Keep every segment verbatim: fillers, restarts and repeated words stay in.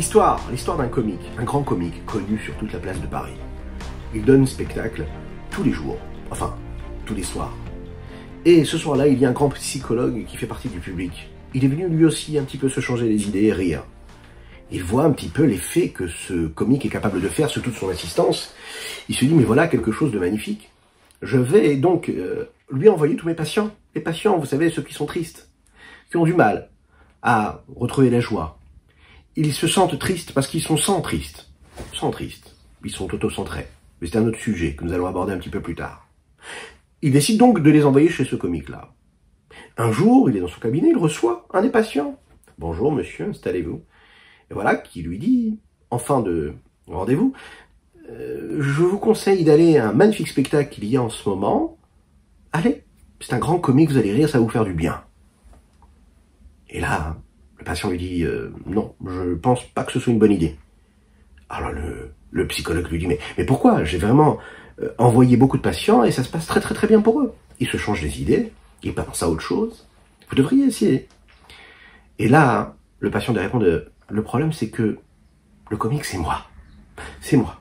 L'histoire, l'histoire d'un comique, un grand comique connu sur toute la place de Paris. Il donne spectacle tous les jours, enfin, tous les soirs. Et ce soir-là, il y a un grand psychologue qui fait partie du public. Il est venu lui aussi un petit peu se changer les idées et rire. Il voit un petit peu l'effet que ce comique est capable de faire sur toute son assistance. Il se dit, mais voilà quelque chose de magnifique. Je vais donc euh, lui envoyer tous mes patients. Les patients, vous savez, ceux qui sont tristes, qui ont du mal à retrouver la joie. Ils se sentent tristes parce qu'ils sont sans tristes. Sans tristes. Ils sont auto-centrés. Mais c'est un autre sujet que nous allons aborder un petit peu plus tard. Il décide donc de les envoyer chez ce comique-là. Un jour, il est dans son cabinet, il reçoit un des patients. « Bonjour monsieur, installez-vous. » Et voilà, qui lui dit, en fin de rendez-vous, euh, « Je vous conseille d'aller à un magnifique spectacle qu'il y a en ce moment. Allez, c'est un grand comique, vous allez rire, ça va vous faire du bien. » Et là, le patient lui dit, euh, « Non, je pense pas que ce soit une bonne idée. » Alors le, le psychologue lui dit, mais, mais pourquoi? J'ai vraiment euh, envoyé beaucoup de patients et ça se passe très très très bien pour eux. Ils se changent les idées, ils pensent à autre chose. Vous devriez essayer. Et là, le patient lui répond, le problème c'est que le comique c'est moi. C'est moi.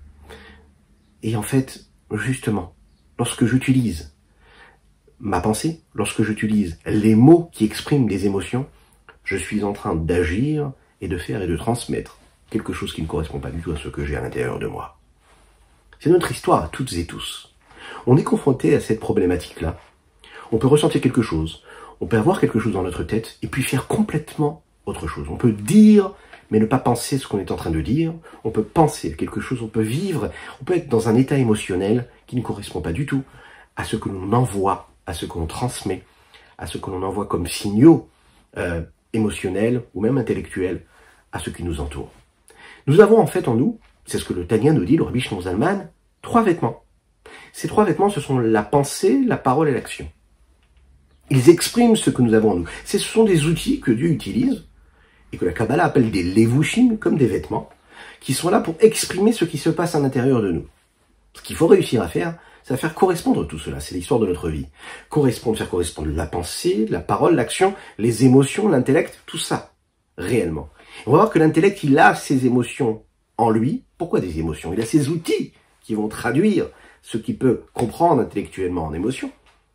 Et en fait, justement, lorsque j'utilise ma pensée, lorsque j'utilise les mots qui expriment des émotions, je suis en train d'agir et de faire et de transmettre quelque chose qui ne correspond pas du tout à ce que j'ai à l'intérieur de moi. C'est notre histoire à toutes et tous. On est confronté à cette problématique-là. On peut ressentir quelque chose, on peut avoir quelque chose dans notre tête et puis faire complètement autre chose. On peut dire, mais ne pas penser ce qu'on est en train de dire. On peut penser à quelque chose, on peut vivre, on peut être dans un état émotionnel qui ne correspond pas du tout à ce que l'on envoie, à ce que l'on transmet, à ce que l'on envoie comme signaux euh, émotionnels ou même intellectuels à ce qui nous entoure. Nous avons en fait en nous, c'est ce que le Tanya nous dit, le Rabbi Shlomo Zalman, trois vêtements. Ces trois vêtements, ce sont la pensée, la parole et l'action. Ils expriment ce que nous avons en nous. Ce sont des outils que Dieu utilise et que la Kabbalah appelle des levushim, comme des vêtements, qui sont là pour exprimer ce qui se passe à l'intérieur de nous. Ce qu'il faut réussir à faire, c'est à faire correspondre tout cela. C'est l'histoire de notre vie. Correspondre, faire correspondre la pensée, la parole, l'action, les émotions, l'intellect, tout ça, réellement. On va voir que l'intellect, il a ses émotions en lui. Pourquoi des émotions? Il a ses outils qui vont traduire ce qu'il peut comprendre intellectuellement en émotions.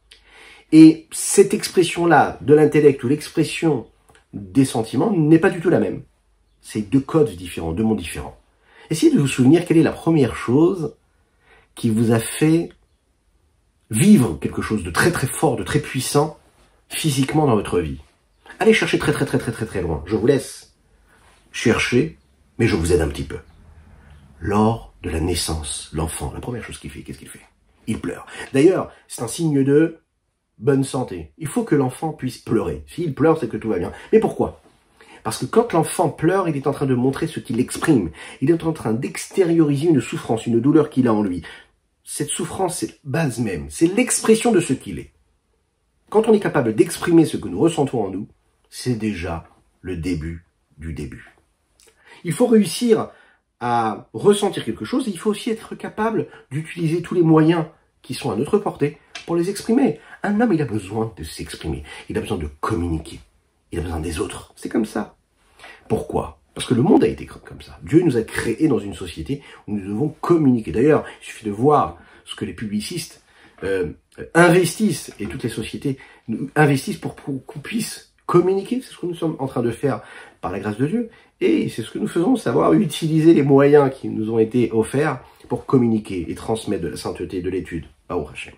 Et cette expression-là de l'intellect ou l'expression des sentiments n'est pas du tout la même. C'est deux codes différents, deux mondes différents. Essayez de vous souvenir quelle est la première chose qui vous a fait vivre quelque chose de très très fort, de très puissant physiquement dans votre vie. Allez chercher très très très très très très loin. Je vous laisse chercher, mais je vous aide un petit peu. Lors de la naissance, l'enfant, la première chose qu'il fait, qu'est-ce qu'il fait? Il pleure. D'ailleurs, c'est un signe de bonne santé. Il faut que l'enfant puisse pleurer. S'il pleure, c'est que tout va bien. Mais pourquoi? Parce que quand l'enfant pleure, il est en train de montrer ce qu'il exprime. Il est en train d'extérioriser une souffrance, une douleur qu'il a en lui. Cette souffrance, c'est la base même. C'est l'expression de ce qu'il est. Quand on est capable d'exprimer ce que nous ressentons en nous, c'est déjà le début du début. Il faut réussir à ressentir quelque chose et il faut aussi être capable d'utiliser tous les moyens qui sont à notre portée pour les exprimer. Un homme, il a besoin de s'exprimer. Il a besoin de communiquer. Il a besoin des autres. C'est comme ça. Pourquoi? Parce que le monde a été créé comme ça. Dieu nous a créés dans une société où nous devons communiquer. D'ailleurs, il suffit de voir ce que les publicistes euh, investissent, et toutes les sociétés investissent pour, pour qu'on puisse communiquer. C'est ce que nous sommes en train de faire par la grâce de Dieu. Et c'est ce que nous faisons, savoir utiliser les moyens qui nous ont été offerts pour communiquer et transmettre de la sainteté, de l'étude. Baruch Hashem.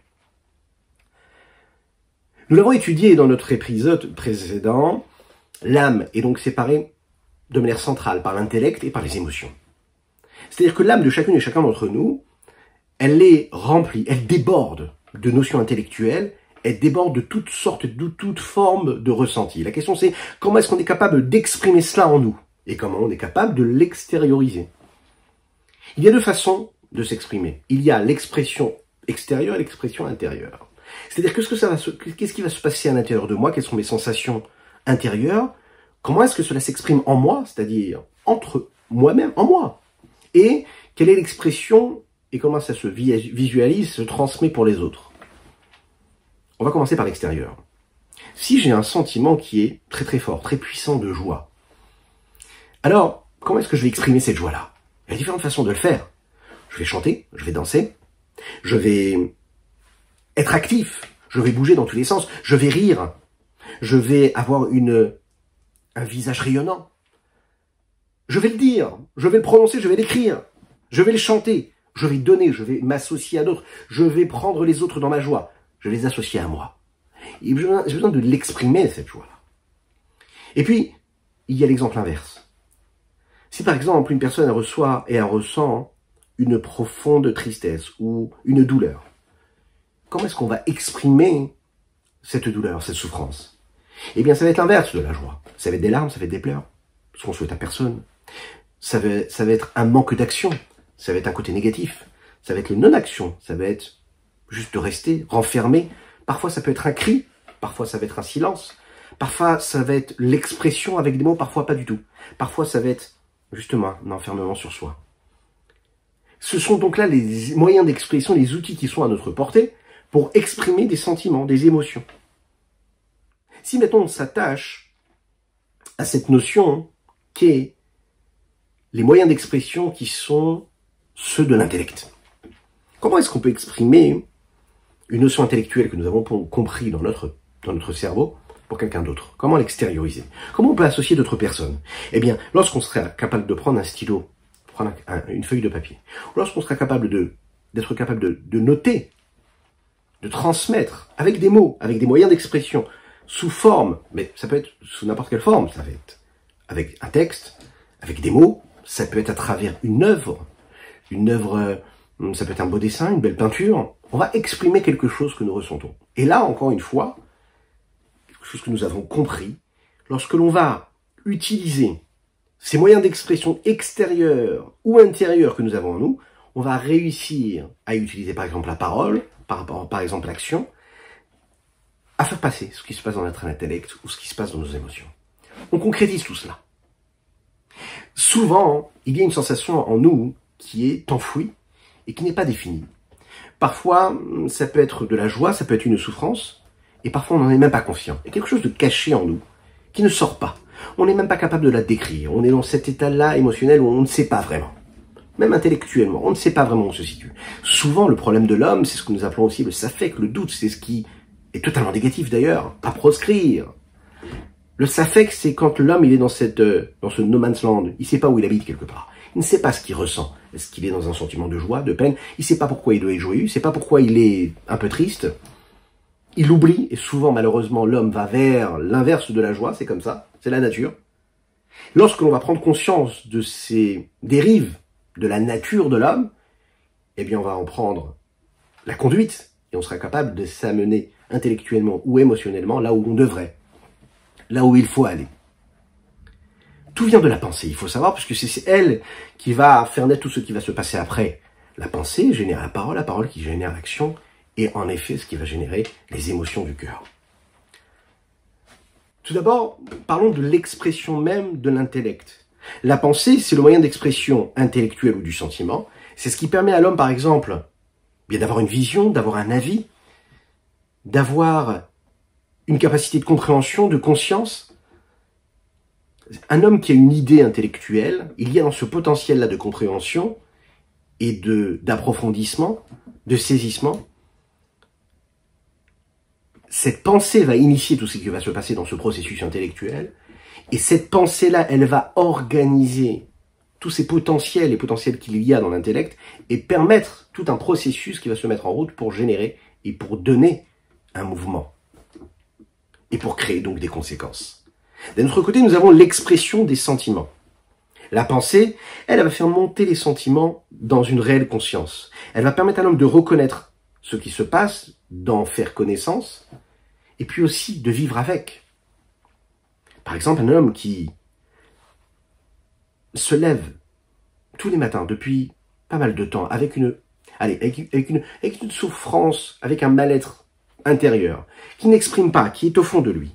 Nous l'avons étudié dans notre épisode précédent. L'âme est donc séparée de manière centrale par l'intellect et par les émotions. C'est-à-dire que l'âme de chacune et chacun d'entre nous, elle est remplie, elle déborde de notions intellectuelles, elle déborde de toutes sortes, de toutes formes de ressenti. La question c'est comment est-ce qu'on est capable d'exprimer cela en nous et comment on est capable de l'extérioriser. Il y a deux façons de s'exprimer. Il y a l'expression extérieure et l'expression intérieure. C'est-à-dire qu'est-ce que ça va se, qu'est-ce qui va se passer à l'intérieur de moi, quelles sont mes sensations intérieures, comment est-ce que cela s'exprime en moi, c'est-à-dire entre moi-même, en moi, et quelle est l'expression et comment ça se visualise, se transmet pour les autres. On va commencer par l'extérieur. Si j'ai un sentiment qui est très très fort, très puissant de joie, alors comment est-ce que je vais exprimer cette joie-là? Il y a différentes façons de le faire. Je vais chanter, je vais danser, je vais être actif, je vais bouger dans tous les sens, je vais rire, je vais avoir une, un visage rayonnant. Je vais le dire, je vais le prononcer, je vais l'écrire, je vais le chanter, je vais donner, je vais m'associer à d'autres, je vais prendre les autres dans ma joie, je vais les associer à moi. J'ai besoin, j'ai besoin de l'exprimer, cette joie-là. Et puis, il y a l'exemple inverse. Si par exemple, une personne reçoit et elle ressent une profonde tristesse ou une douleur, comment est-ce qu'on va exprimer cette douleur, cette souffrance? Eh bien, ça va être l'inverse de la joie. Ça va être des larmes, ça va être des pleurs, ce qu'on souhaite à personne. Ça va, ça va être un manque d'action, ça va être un côté négatif, ça va être le non-action, ça va être juste de rester renfermé. Parfois, ça peut être un cri, parfois, ça va être un silence, parfois, ça va être l'expression avec des mots, parfois pas du tout. Parfois, ça va être justement un enfermement sur soi. Ce sont donc là les moyens d'expression, les outils qui sont à notre portée pour exprimer des sentiments, des émotions. Si maintenant on s'attache à cette notion qu'est les moyens d'expression qui sont ceux de l'intellect. Comment est-ce qu'on peut exprimer une notion intellectuelle que nous avons compris dans notre, dans notre cerveau pour quelqu'un d'autre? Comment l'extérioriser? Comment on peut associer d'autres personnes? Eh bien, lorsqu'on serait capable de prendre un stylo, prendre un, une feuille de papier, ou lorsqu'on sera capable de d'être capable de, de noter, de transmettre avec des mots, avec des moyens d'expression, sous forme, mais ça peut être sous n'importe quelle forme, ça va être avec un texte, avec des mots, ça peut être à travers une œuvre, une œuvre, ça peut être un beau dessin, une belle peinture. On va exprimer quelque chose que nous ressentons. Et là, encore une fois, quelque chose que nous avons compris, lorsque l'on va utiliser ces moyens d'expression extérieurs ou intérieurs que nous avons en nous, on va réussir à utiliser par exemple la parole, par rapport par exemple l'action, à faire passer ce qui se passe dans notre intellect ou ce qui se passe dans nos émotions. On concrétise tout cela. Souvent, il y a une sensation en nous qui est enfouie et qui n'est pas définie. Parfois, ça peut être de la joie, ça peut être une souffrance, et parfois on n'en est même pas conscient. Il y a quelque chose de caché en nous, qui ne sort pas. On n'est même pas capable de la décrire. On est dans cet état-là émotionnel où on ne sait pas vraiment. Même intellectuellement, on ne sait pas vraiment où on se situe. Souvent, le problème de l'homme, c'est ce que nous appelons aussi le safek, le doute, c'est ce qui est totalement négatif d'ailleurs, à proscrire. Le safek, c'est quand l'homme il est dans cette dans ce no man's land, il ne sait pas où il habite quelque part. Il ne sait pas ce qu'il ressent. Est-ce qu'il est dans un sentiment de joie, de peine? Il ne sait pas pourquoi il doit être joyeux, il ne sait pas pourquoi il est un peu triste. Il oublie, et souvent malheureusement l'homme va vers l'inverse de la joie, c'est comme ça, c'est la nature. Lorsque l'on va prendre conscience de ces dérives de la nature de l'homme, eh bien on va en prendre la conduite, et on sera capable de s'amener intellectuellement ou émotionnellement là où on devrait, là où il faut aller. Tout vient de la pensée, il faut savoir, puisque c'est elle qui va faire naître tout ce qui va se passer après. La pensée génère la parole, la parole qui génère l'action, et en effet, ce qui va générer les émotions du cœur. Tout d'abord, parlons de l'expression même de l'intellect. La pensée, c'est le moyen d'expression intellectuelle ou du sentiment. C'est ce qui permet à l'homme, par exemple, bien d'avoir une vision, d'avoir un avis, d'avoir une capacité de compréhension, de conscience. Un homme qui a une idée intellectuelle, il y a dans ce potentiel-là de compréhension et de d'approfondissement, de saisissement. Cette pensée va initier tout ce qui va se passer dans ce processus intellectuel, et cette pensée-là, elle va organiser tous ces potentiels, les potentiels qu'il y a dans l'intellect, et permettre tout un processus qui va se mettre en route pour générer et pour donner un mouvement, et pour créer donc des conséquences. D'un autre côté, nous avons l'expression des sentiments. La pensée, elle, elle va faire monter les sentiments dans une réelle conscience. Elle va permettre à l'homme de reconnaître ce qui se passe, d'en faire connaissance, et puis aussi de vivre avec. Par exemple, un homme qui se lève tous les matins depuis pas mal de temps avec une, allez, avec, avec une, avec une souffrance, avec un mal-être intérieur, qui n'exprime pas, qui est au fond de lui.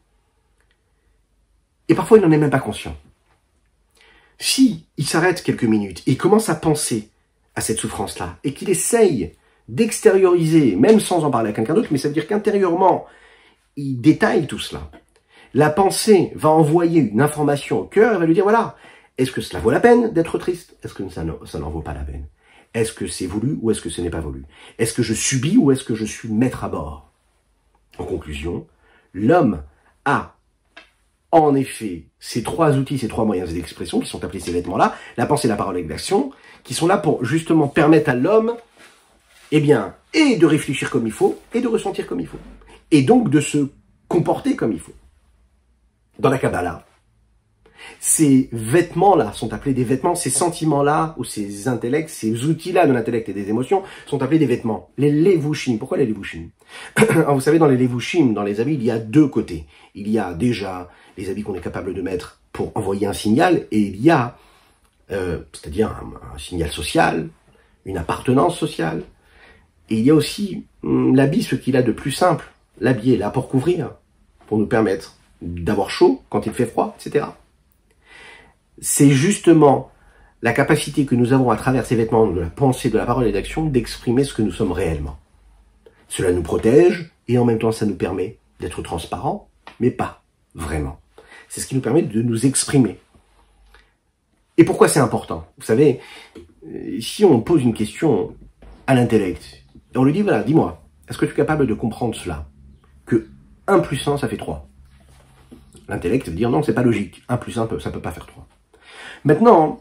Et parfois, il n'en est même pas conscient. Si il s'arrête quelques minutes et commence à penser à cette souffrance-là, et qu'il essaye d'extérioriser, même sans en parler à quelqu'un d'autre, mais ça veut dire qu'intérieurement, il détaille tout cela. La pensée va envoyer une information au cœur et va lui dire, voilà, Est-ce que cela vaut la peine d'être triste? Est-ce que ça n'en vaut pas la peine? Est-ce que c'est voulu ou est-ce que ce n'est pas voulu? Est-ce que je subis ou est-ce que je suis maître à bord? En conclusion, l'homme a en effet ces trois outils, ces trois moyens d'expression qui sont appelés ces vêtements-là, la pensée, la parole et l'action, qui sont là pour justement permettre à l'homme, eh bien, et de réfléchir comme il faut, et de ressentir comme il faut. Et donc de se comporter comme il faut. Dans la Kabbalah, ces vêtements-là sont appelés des vêtements, ces sentiments-là, ou ces intellects, ces outils-là de l'intellect et des émotions, sont appelés des vêtements. Les levushim. Pourquoi les levushim? Vous savez, dans les levushim, dans les habits, il y a deux côtés. Il y a déjà les habits qu'on est capable de mettre pour envoyer un signal, et il y a, euh, c'est-à-dire un, un signal social, une appartenance sociale. Et il y a aussi hum, l'habit, ce qu'il a de plus simple. L'habit est là pour couvrir, pour nous permettre d'avoir chaud quand il fait froid, et cetera. C'est justement la capacité que nous avons à travers ces vêtements de la pensée, de la parole et de l'action d'exprimer ce que nous sommes réellement. Cela nous protège et en même temps ça nous permet d'être transparents, mais pas vraiment. C'est ce qui nous permet de nous exprimer. Et pourquoi c'est important? Vous savez, si on pose une question à l'intellect, et on lui dit, voilà, dis-moi, est-ce que tu es capable de comprendre cela? Que un plus un, ça fait trois. L'intellect veut dire, non, c'est pas logique. un plus un, ça peut pas faire trois. Maintenant,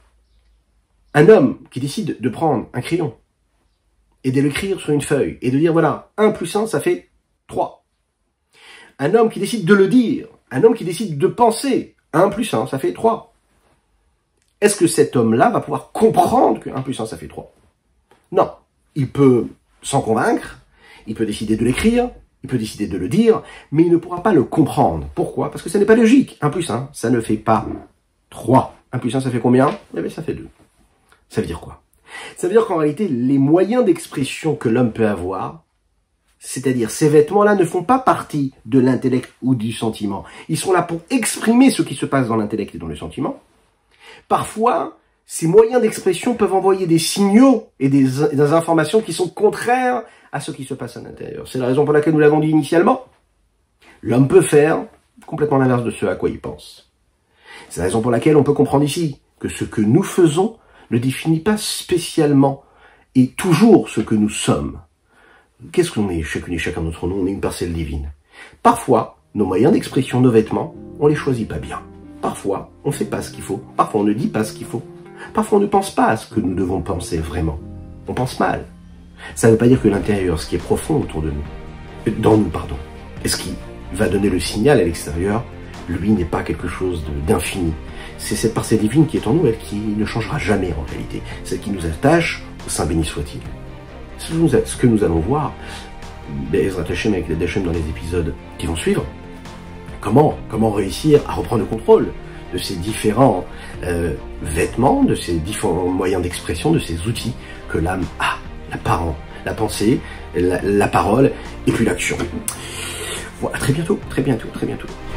un homme qui décide de prendre un crayon et de l'écrire sur une feuille et de dire, voilà, un plus un, ça fait trois. Un homme qui décide de le dire, un homme qui décide de penser, un plus un, ça fait trois. Est-ce que cet homme-là va pouvoir comprendre que un plus un, ça fait trois? Non. Il peut s'en convaincre, il peut décider de l'écrire, il peut décider de le dire, mais il ne pourra pas le comprendre. Pourquoi? Parce que ça n'est pas logique. un plus un, ça ne fait pas trois. un plus un, ça fait combien? Eh bien, ça fait deux. Ça veut dire quoi? Ça veut dire qu'en réalité, les moyens d'expression que l'homme peut avoir, c'est-à-dire ces vêtements-là, ne font pas partie de l'intellect ou du sentiment. Ils sont là pour exprimer ce qui se passe dans l'intellect et dans le sentiment. Parfois, ces moyens d'expression peuvent envoyer des signaux et des, des informations qui sont contraires à ce qui se passe à l'intérieur. C'est la raison pour laquelle nous l'avons dit initialement. L'homme peut faire complètement l'inverse de ce à quoi il pense. C'est la raison pour laquelle on peut comprendre ici que ce que nous faisons ne définit pas spécialement et toujours ce que nous sommes. Qu'est-ce qu'on est, chacune et chacun d'entre nous? On est une parcelle divine. Parfois, nos moyens d'expression, nos vêtements, on les choisit pas bien. Parfois, on ne fait pas ce qu'il faut. Parfois, on ne dit pas ce qu'il faut. Parfois, on ne pense pas à ce que nous devons penser vraiment. On pense mal. Ça ne veut pas dire que l'intérieur, ce qui est profond autour de nous, dans nous, pardon, et ce qui va donner le signal à l'extérieur, lui n'est pas quelque chose d'infini. C'est cette parcelle divine qui est en nous, elle qui ne changera jamais en réalité. Celle qui nous attache, au Saint béni soit-il. Ce que nous allons voir, Be'ezrat Hashem avec les Hashem dans les épisodes qui vont suivre, comment, comment réussir à reprendre le contrôle de ces différents euh, vêtements, de ces différents moyens d'expression, de ces outils que l'âme a, la parole, la pensée, la, la parole et puis l'action. Voilà, très bientôt, très bientôt, très bientôt.